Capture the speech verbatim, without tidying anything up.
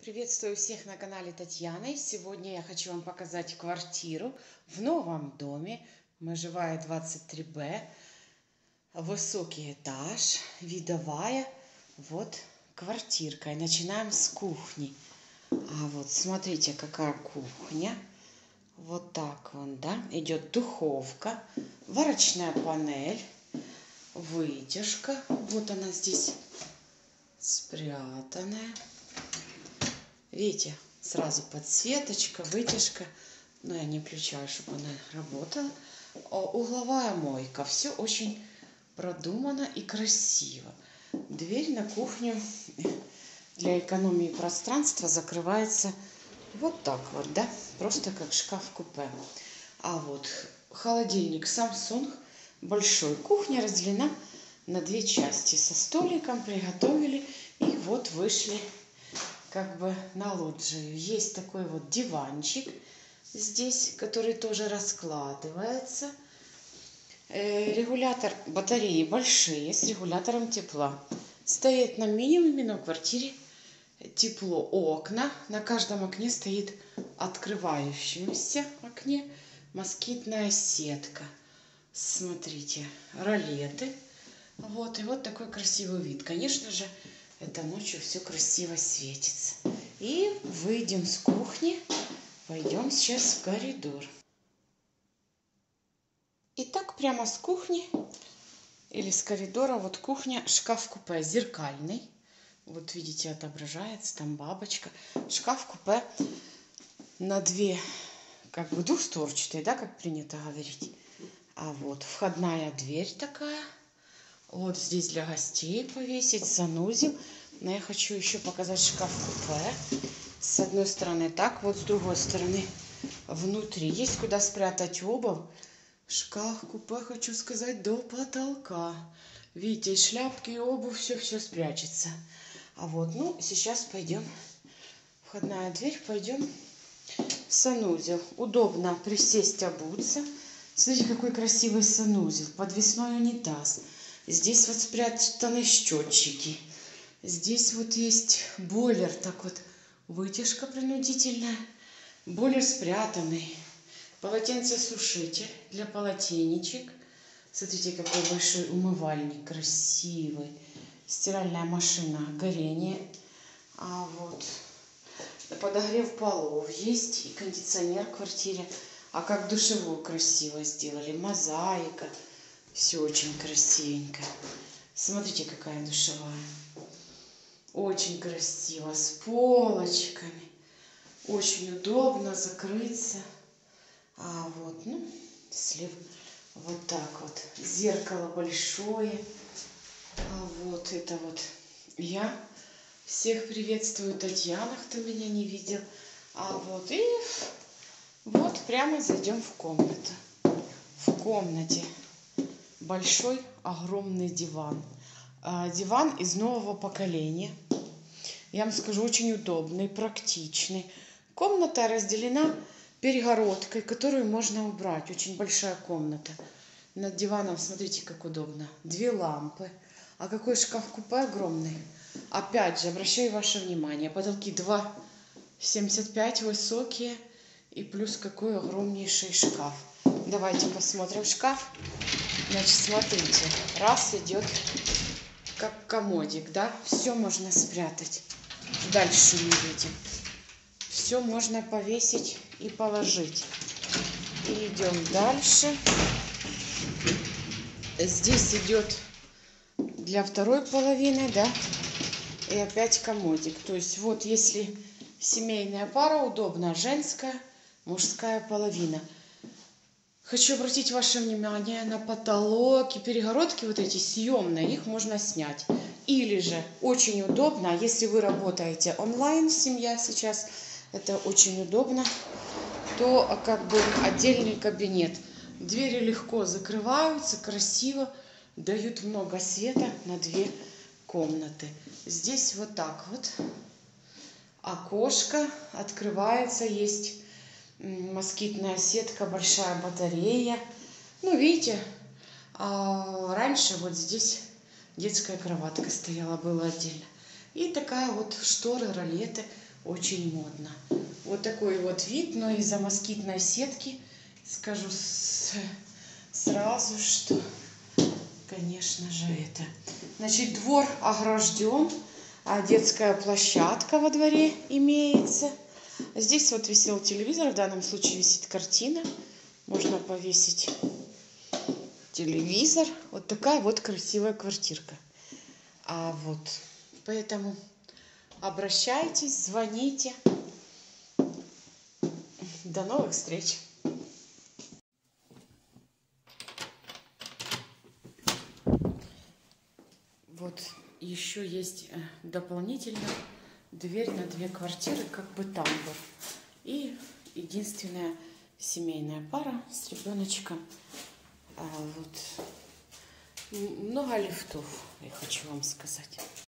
Приветствую всех на канале Татьяны. Сегодня я хочу вам показать квартиру в новом доме. Межевая двадцать три бэ. Высокий этаж, видовая. Вот квартирка. И начинаем с кухни. А вот смотрите, какая кухня. Вот так вон, да. Идет духовка, варочная панель, вытяжка. Вот она здесь спрятанная. Видите, сразу подсветочка, вытяжка. Но я не включаю, чтобы она работала. Угловая мойка. Все очень продумано и красиво. Дверь на кухню для экономии пространства закрывается вот так вот, да? Просто как шкаф-купе. А вот холодильник Samsung большой. Кухня разделена на две части. Со столиком приготовили и вот вышли как бы на лоджию. Есть такой вот диванчик здесь, который тоже раскладывается. Э, регулятор батареи большие, с регулятором тепла. Стоит на минимуме, но в квартире тепло. Окна. На каждом окне стоит открывающемся окне москитная сетка. Смотрите, ролеты. Вот, и вот такой красивый вид. Конечно же, это ночью все красиво светится. И выйдем с кухни. Пойдем сейчас в коридор. Итак, прямо с кухни или с коридора, вот кухня, шкаф-купе зеркальный. Вот видите, отображается там бабочка. Шкаф-купе на две, как бы двухстворчатый, да, как принято говорить. А вот входная дверь такая. Вот здесь для гостей повесить, санузел. Но я хочу еще показать шкаф-купе. С одной стороны так, вот с другой стороны внутри. Есть куда спрятать обувь. Шкаф-купе, хочу сказать, до потолка. Видите, и шляпки, и обувь, все-все спрячется. А вот, ну, сейчас пойдем. Входная дверь, пойдем в санузел. Удобно присесть, обуться. Смотрите, какой красивый санузел. Подвесной унитаз. Здесь вот спрятаны счетчики. Здесь вот есть бойлер, так вот, вытяжка принудительная. Бойлер спрятанный. Полотенцесушитель для полотенечек. Смотрите, какой большой умывальник, красивый. Стиральная машина, горение. А вот подогрев полов есть и кондиционер в квартире. А как душевую красиво сделали. Мозаика. Все очень красивенько. Смотрите, какая душевая. Очень красиво. С полочками. Очень удобно закрыться. А вот, ну, слив. Вот так вот. Зеркало большое. А вот это вот. Я всех приветствую. Татьяна, кто меня не видел. А вот и вот прямо зайдем в комнату. В комнате большой, огромный диван. А, диван из нового поколения. Я вам скажу, очень удобный, практичный. Комната разделена перегородкой, которую можно убрать. Очень большая комната. Над диваном, смотрите, как удобно. Две лампы. А какой шкаф-купе огромный. Опять же, обращаю ваше внимание. Потолки два семьдесят пять высокие. И плюс какой огромнейший шкаф. Давайте посмотрим шкаф. Значит, смотрите. Раз идет как комодик, да? Все можно спрятать. Дальше не видим. Все можно повесить и положить. И идем дальше. Здесь идет для второй половины, да? И опять комодик. То есть вот если семейная пара, удобно женская, мужская половина. Хочу обратить ваше внимание на потолок и перегородки вот эти съемные, их можно снять. Или же очень удобно, если вы работаете онлайн, семья сейчас, это очень удобно, то как бы отдельный кабинет. Двери легко закрываются, красиво, дают много света на две комнаты. Здесь вот так вот окошко открывается, есть москитная сетка, большая батарея. Ну, видите, а раньше вот здесь детская кроватка стояла, была отдельно. И такая вот шторы, ролеты. очень модно. Вот такой вот вид, но из-за москитной сетки скажу с, сразу, что, конечно же, это. Значит, двор огражден, а детская площадка во дворе имеется. Здесь вот висел телевизор, в данном случае висит картина. Можно повесить телевизор. Вот такая вот красивая квартирка. А вот, поэтому обращайтесь, звоните. До новых встреч! Вот еще есть дополнительно дверь на две квартиры, как бы тамбур. И единственная семейная пара с ребеночком. А вот много лифтов, я хочу вам сказать.